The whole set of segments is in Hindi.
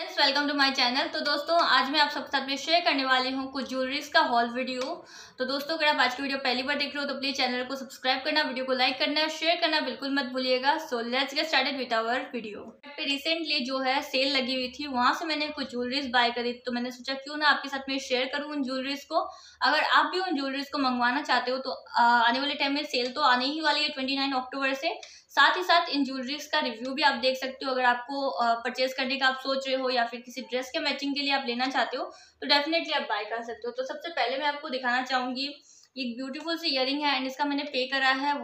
Welcome to my channel. तो दोस्तों आज मैं आप सबके साथ में शेयर करने वाली हूँ कुछ ज्वेलरीज का हॉल वीडियो। तो दोस्तों अगर आप आज की वीडियो पहली बार देख रहे हो तो प्लीज चैनल को सब्सक्राइब करना, वीडियो को लाइक करना, शेयर करना बिल्कुल मत भूलिएगा। So let's get started with our video. पे रिसेंटली जो है सेल लगी हुई थी, वहां से मैंने कुछ ज्वेलरीज बाय करी, तो मैंने सोचा क्यों ना आपके साथ में शेयर करूँ उन ज्वेलरीज को। अगर आप भी उन ज्वेलरीज को मंगवाना चाहते हो तो आने वाले टाइम में सेल तो आने ही वाली है 29 अक्टूबर से। साथ ही साथ इन ज्वेलरीज का रिव्यू भी आप देख सकते हो। अगर आपको परचेज करने का आप सोच रहे हो या फिर किसी ड्रेस के मैचिंग के लिए आप लेना चाहते हो तो डेफिनेटली आप बाय कर सकते हो। तो सबसे पहले मैं आपको दिखाना चाहूंगी, एक ब्यूटीफुल सी इयरिंग है एंड इसका मैंने पे करा है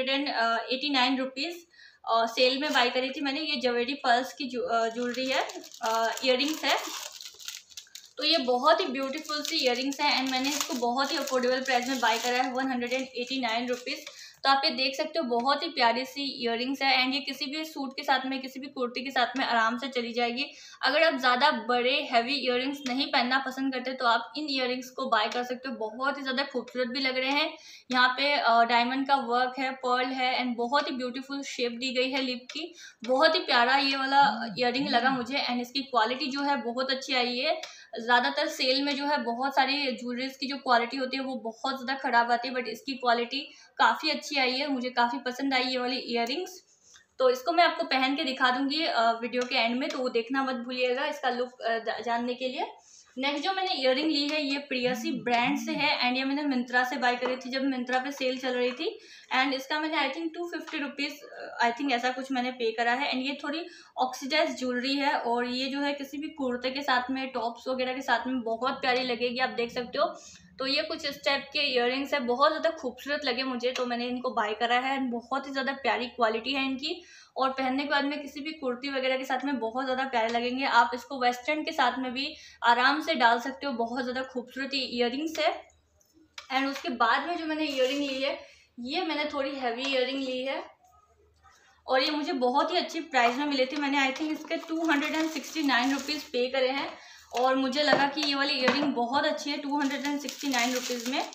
189 रुपीज। सेल में बाय करी थी मैंने। ये जवेरी पर्ल्स की ज्वेलरी है, इयरिंग्स है। तो ये बहुत ही ब्यूटीफुल सी इयरिंग्स है एंड मैंने इसको बहुत ही अफोर्डेबल प्राइस में बाय करा है 189 रुपीज। तो आप ये देख सकते हो, बहुत ही प्यारी सी इयरिंग्स है एंड ये किसी भी सूट के साथ में, किसी भी कुर्ती के साथ में आराम से चली जाएगी। अगर आप ज़्यादा बड़े हैवी इयरिंग्स नहीं पहनना पसंद करते तो आप इन इयरिंग्स को बाय कर सकते हो। बहुत ही ज़्यादा खूबसूरत भी लग रहे हैं। यहाँ पे डायमंड का वर्क है, पर्ल है एंड बहुत ही ब्यूटीफुल शेप दी गई है लिप की। बहुत ही प्यारा ये वाला इयरिंग लगा मुझे एंड इसकी क्वालिटी जो है बहुत अच्छी आई है। ज़्यादातर सेल में जो है बहुत सारी ज्वेलरीज की जो क्वालिटी होती है वो बहुत ज़्यादा ख़राब आती है, बट इसकी क्वालिटी काफ़ी अच्छी आई है। मुझे काफ़ी पसंद आई ये वाली इयरिंग्स। तो इसको मैं आपको पहन के दिखा दूंगी वीडियो के एंड में, तो वो देखना मत भूलिएगा इसका लुक जानने के लिए। नेक्स्ट जो मैंने इयरिंग ली है ये प्रियसी ब्रांड से है एंड ये मैंने मिंत्रा से बाय करी थी जब मिंत्रा पे सेल चल रही थी। एंड इसका मैंने I think 250 rupees I think ऐसा कुछ मैंने पे करा है। एंड ये थोड़ी ऑक्सीडाइज ज्वेलरी है और ये जो है किसी भी कुर्ते के साथ में, टॉप्स वगैरह के साथ में बहुत प्यारी लगेगी, आप देख सकते हो। तो ये कुछ इस टाइप के इयरिंग्स है, बहुत ज़्यादा खूबसूरत लगे मुझे तो मैंने इनको बाय करा है। बहुत ही ज़्यादा प्यारी क्वालिटी है इनकी और पहनने के बाद में किसी भी कुर्ती वगैरह के साथ में बहुत ज़्यादा प्यारे लगेंगे। आप इसको वेस्टर्न के साथ में भी आराम से डाल सकते हो। बहुत ज़्यादा खूबसूरत इयरिंग्स है। एंड उसके बाद में जो मैंने इयरिंग ली है, ये मैंने थोड़ी हैवी इयरिंग ली है और ये मुझे बहुत ही अच्छी प्राइस में मिले थे। मैंने आई थिंक इसके 269 रुपीज़ पे करे हैं और मुझे लगा कि ये वाली इयरिंग बहुत अच्छी है 269 रुपीज़ में।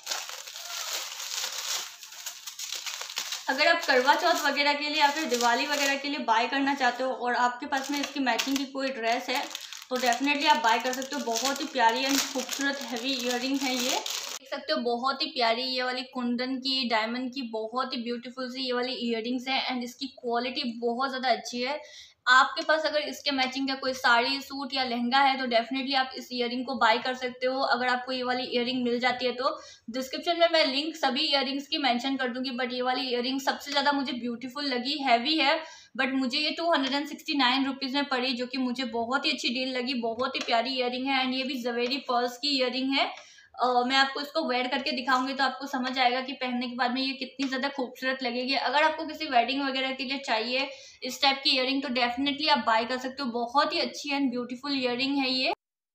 अगर आप करवा चौथ वगैरह के लिए या फिर दिवाली वगैरह के लिए बाय करना चाहते हो और आपके पास में इसकी मैचिंग की कोई ड्रेस है तो डेफिनेटली आप बाय कर सकते हो। बहुत ही प्यारी एंड खूबसूरत हैवी इयरिंग है ये, देख सकते हो। बहुत ही प्यारी ये वाली कुंदन की, डायमंड की बहुत ही ब्यूटीफुल सी ये वाली इयरिंग्स है एंड इसकी क्वालिटी बहुत ज़्यादा अच्छी है। आपके पास अगर इसके मैचिंग का कोई साड़ी, सूट या लहंगा है तो डेफिनेटली आप इस इयरिंग को बाय कर सकते हो। अगर आपको ये वाली इयरिंग मिल जाती है तो डिस्क्रिप्शन में मैं लिंक सभी इयरिंग्स की मेंशन कर दूंगी। बट ये वाली इयरिंग सबसे ज़्यादा मुझे ब्यूटीफुल लगी, हैवी है, बट मुझे ये 269 रुपीज़ में पड़ी, जो कि मुझे बहुत ही अच्छी डील लगी। बहुत ही प्यारी इयरिंग है एंड ये भी जवेरी पर्ल्स की इयरिंग है। मैं आपको इसको वेयर करके दिखाऊंगी तो आपको समझ आएगा कि पहनने के बाद में ये कितनी ज़्यादा खूबसूरत लगेगी। अगर आपको किसी वेडिंग वगैरह के लिए चाहिए इस टाइप की इयरिंग तो डेफिनेटली आप बाय कर सकते हो। बहुत ही अच्छी एंड ब्यूटीफुल इयरिंग है ये।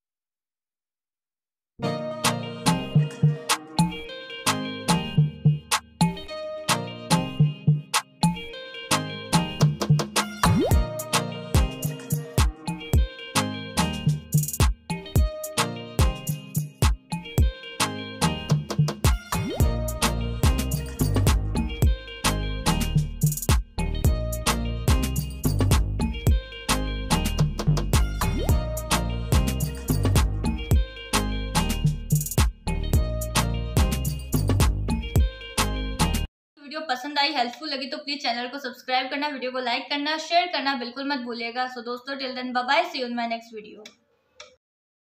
वीडियो पसंद आई, हेल्पफुल लगी तो प्लीज चैनल को सब्सक्राइब करना, वीडियो को लाइक करना, शेयर करना बिल्कुल मत भूलिएगा। सो दोस्तों till then bye bye, see you in my next video.